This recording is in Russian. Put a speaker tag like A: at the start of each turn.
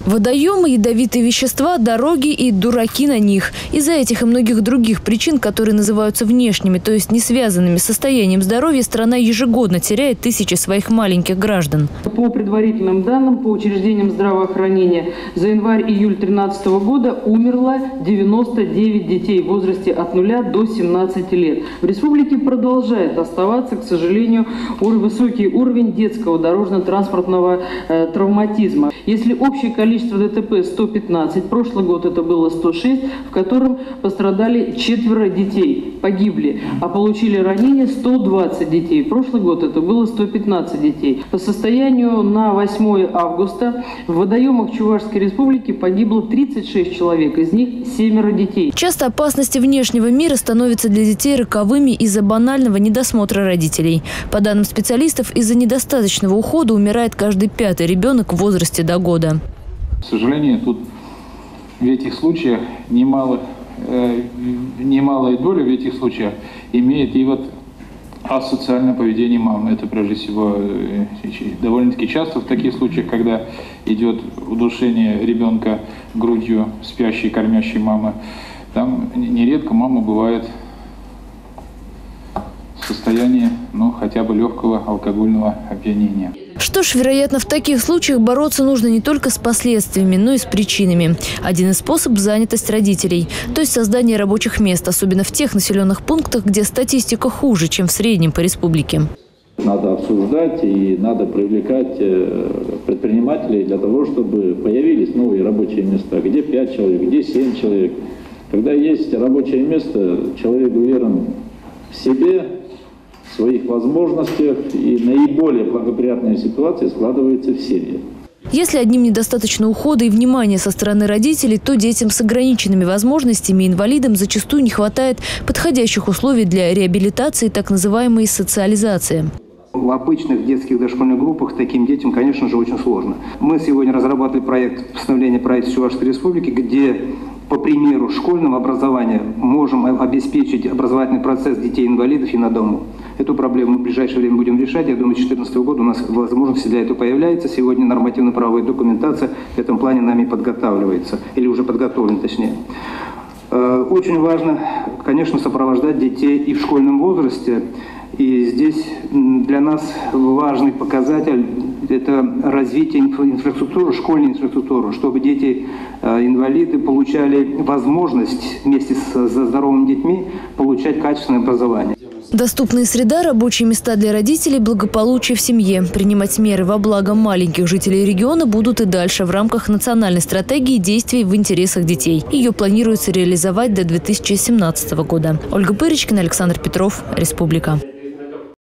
A: Водоемы, ядовитые вещества, дороги и дураки на них. Из-за этих и многих других причин, которые называются внешними, то есть не связанными с состоянием здоровья, страна ежегодно теряет тысячи своих маленьких граждан.
B: По предварительным данным, по учреждениям здравоохранения, за январь-июль 2013 года умерло 99 детей в возрасте от 0 до 17 лет. В республике продолжает оставаться, к сожалению, высокий уровень детского дорожно-транспортного травматизма. Если общее количество ДТП 115, прошлый год это было 106, в котором пострадали 4 детей, погибли, а получили ранения 120 детей. Прошлый год это было 115 детей. По состоянию на 8 августа в водоемах Чувашской республики погибло 36 человек, из них 7 детей.
A: Часто опасности внешнего мира становятся для детей роковыми из-за банального недосмотра родителей. По данным специалистов, из-за недостаточного ухода умирает каждый 5-й ребенок в возрасте до года.
C: К сожалению, тут в этих случаях немалая доля в этих случаях имеет и вот асоциальное поведение мамы. Это прежде всего довольно-таки часто в таких случаях, когда идет удушение ребенка грудью спящей, кормящей мамы. Там нередко мама бывает в состоянии, хотя бы легкого алкогольного опьянения.
A: Что ж, вероятно, в таких случаях бороться нужно не только с последствиями, но и с причинами. Один из способов – занятость родителей, то есть создание рабочих мест, особенно в тех населенных пунктах, где статистика хуже, чем в среднем по республике.
D: Надо обсуждать и надо привлекать предпринимателей для того, чтобы появились новые рабочие места. Где 5 человек, где 7 человек. Когда есть рабочее место, человек уверен в себе, в своих возможностях, и наиболее благоприятная ситуация складывается в семье.
A: Если одним недостаточно ухода и внимания со стороны родителей, то детям с ограниченными возможностями и инвалидам зачастую не хватает подходящих условий для реабилитации, так называемой социализации.
E: В обычных детских дошкольных группах таким детям, конечно же, очень сложно. Мы сегодня разрабатывали проект постановления правительства Чувашской республики, где, по примеру школьного образования, можем обеспечить образовательный процесс детей-инвалидов и на дому. Эту проблему мы в ближайшее время будем решать. Я думаю, с 2014 года у нас возможности для этого появляется. Сегодня нормативно-правовая документация в этом плане нами подготавливается, или уже подготовлена, точнее. Очень важно, конечно, сопровождать детей и в школьном возрасте. И здесь для нас важный показатель – это развитие инфраструктуры, школьной инфраструктуры, чтобы дети-инвалиды получали возможность вместе со здоровыми детьми получать качественное образование.
A: Доступная среда, рабочие места для родителей, благополучие в семье. Принимать меры во благо маленьких жителей региона будут и дальше в рамках национальной стратегии действий в интересах детей. Ее планируется реализовать до 2017 года. Ольга Пырочкина, Александр Петров, Республика.